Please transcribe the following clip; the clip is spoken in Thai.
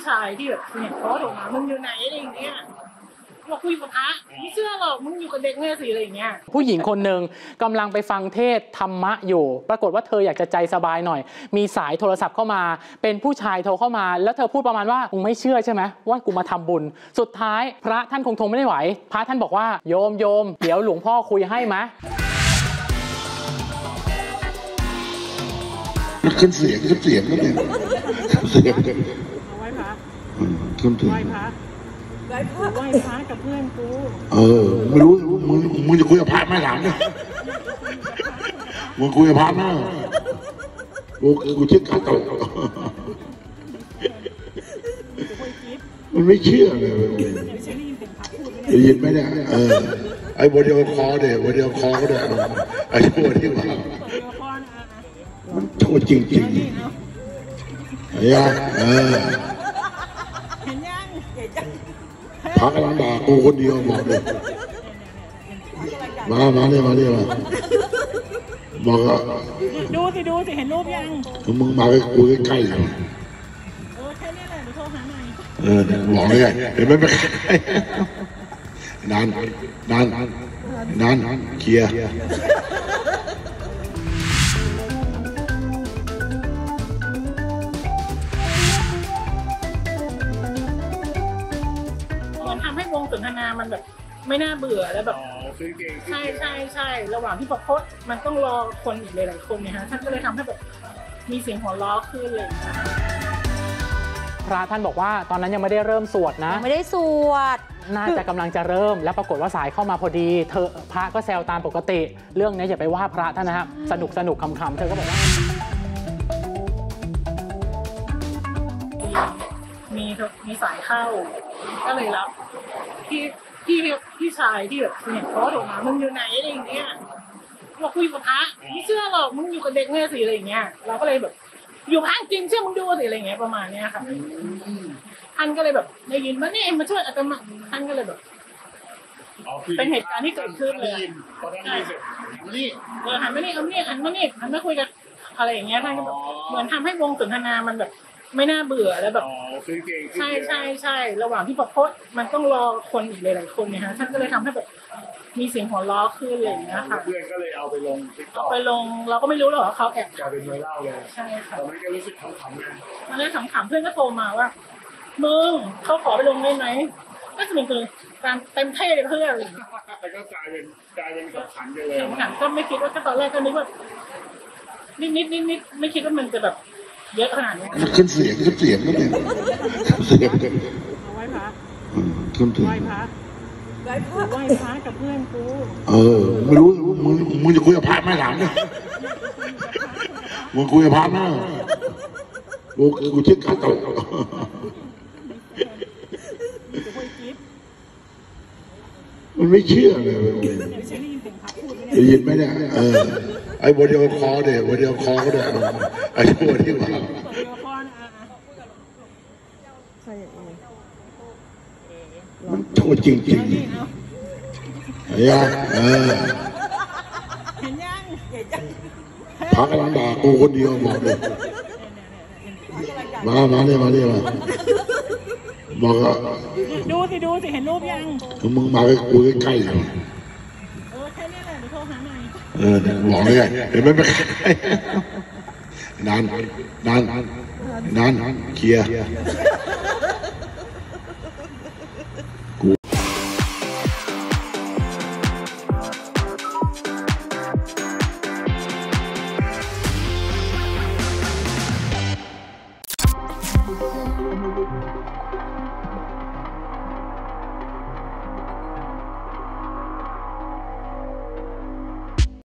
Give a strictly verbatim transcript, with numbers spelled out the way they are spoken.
ชายที่แบบเนี่ยเขาโทรมามึงอยู่ไหนอะไรอย่างเงี้ยบอกคุยกับพระไม่เชื่อหรอกมึงอยู่กับเด็กเนี่ยสิอะไรอย่างเงี้ยผู้หญิงคนหนึ่งกำลังไปฟังเทศธรรมะอยู่ปรากฏว่าเธออยากจะใจสบายหน่อยมีสายโทรศัพท์เข้ามาเป็นผู้ชายโทรเข้ามาแล้วเธอพูดประมาณว่ามึงไม่เชื่อใช่ไหมว่ากูมาทำบุญสุดท้ายพระท่านคงทนไม่ได้ไหวพระท่านบอกว่าโยมโยมเดี๋ยวหลวงพ่อคุยให้ไหมขึ้นเสียงขึ้นเสียงก็เนี่ยเสียงกันไหว้พระขึ้นถึงไหว้พระไหว้พระไหว้พระกับเพื่อนกูเออไม่รู้มึงมึงจะคุยกับพระไหมถามเนี่ยมึงคุยกับพระไหมกูกูเช็คการตลอดมันไม่เชื่อเลยได้ยินไหมเนี่ยเออไอ้บทเดียวคอเดี๋ยวบทเดียวคอก็ได้ไอ้ชั่วที่ว่ามันชั่วจริงจริงเฮ้ยเออพักกำลังด่ากูคนเดียวบอกเลยมามาเนี่ยมาเนี่ยมาบอกอ่ะดูสิดูสิเห็นรูปยังมึงมาใกล้กูใกล้ๆเลยเออแค่นี้แหละเดี๋ยวโทรหาหน่อยเออบอกเลยเห็นไหมไม่นานนานนานเคลียร์มันทำให้วงสนทนามันแบบไม่น่าเบื่อแล้วแบบใช่ใช่ใช่ระหว่างที่ประพจน์มันต้องรอคนอีกหลายๆคนเนี่ยฮะท่านก็เลยทำให้แบบมีเสียงหัวเราะขึ้นเลยพระท่านบอกว่าตอนนั้นยังไม่ได้เริ่มสวดนะไม่ได้สวดน่าจะกำลังจะเริ่มแล้วปรากฏว่าสายเข้ามาพอดีเธอพระก็แซวตามปกติเรื่องนี้อย่าไปว่าพระท่านนะครับสนุกสนุกขำๆเธอก็บอกว่ามีมีสายเข้าก็เลยรับพี่พี่พี่ชายที่แบบเนี่ยเขาโทรมามึงอยู่ไหนอะไรอย่างเงี้ยบอกคุยกับพระไม่เชื่อหรอกมึงอยู่กับเด็กเนี่ยสิอะไรอย่างเงี้ยเราก็เลยแบบอยู่พระจริงเชื่อมึงดูสิอะไรอย่างเงี้ยประมาณเนี้ยค่ะท่านก็เลยแบบได้ยินว่านี่มาช่วยอาตมาท่านก็เลยแบบเป็นเหตุการณ์ที่เกิดขึ้นเลยพอท่านได้ยินเสร็จนี่เออหันมานี่เอาเนี่ยหันมานี่หันมาคุยกันอะไรอย่างเงี้ยท่านก็แบบเหมือนทำให้วงสนทนามันแบบไม่น่าเบื่อแล้วแบบใช่ใช่ใช่ระหว่างที่ประพจน์มันต้องรอคนอีกหลายๆคนเนี่ยฮะท่านก็เลยทำให้แบบมีเสียงหัวเราะขึ้นอะไรอย่างเงี้ยค่ะเพื่อนก็เลยเอาไปลงติ๊กต็อกไปลงเราก็ไม่รู้หรอกว่าเขาแอบกลายเป็นไวรัลเลยใช่ค่ะตอนนั้นก็รู้สึกขำๆไงตอนนั้นขำๆเพื่อนก็โทรมาว่ามึงเขาขอไปลงได้ไหมก็จะเป็นคือการเต็มเท่เลยเพื่อนแต่ก็กลายเป็นกลายเป็นขำขันกันเลยขำๆก็ไม่คิดว่าตอนแรกก็นึกว่านิดนิดนิดนิดไม่คิดว่ามันจะแบบเยอะขนาดนี้ขึ้นเสียงขึ้นเสียงก็เนี่ยเสียงกันไหว้พระขึ้นถึงไหว้พระไหว้พระไหว้พระกับเพื่อนกูเออไม่รู้มึงมึงจะคุยกับพระไหมถามเนี่ยมึงคุยกับพระไหมกูกูเช็คการตลอดมันไม่เชื่อเลยได้ยินไหมเนี่ยเออไอ้บทเดียวคอเดี๋ยวบทเดียวคอก็ได้ไอ้ชั่วที่ว่ามันชั่วจริงจริงเฮ้ยเออพักกำลังด่ากูคนเดียวบอกเลยมามาเนี่ยมาเนี่ยมาบอกอ่ะดูสิดูสิเห็นรูปยังมึงมาใกล้กูใกล้ๆเลยเออแค่นี้แหละเดี๋ยวโทรหาหน่อยเออบอกเลยเห็นไหมไม่นานนานนานเคลียร์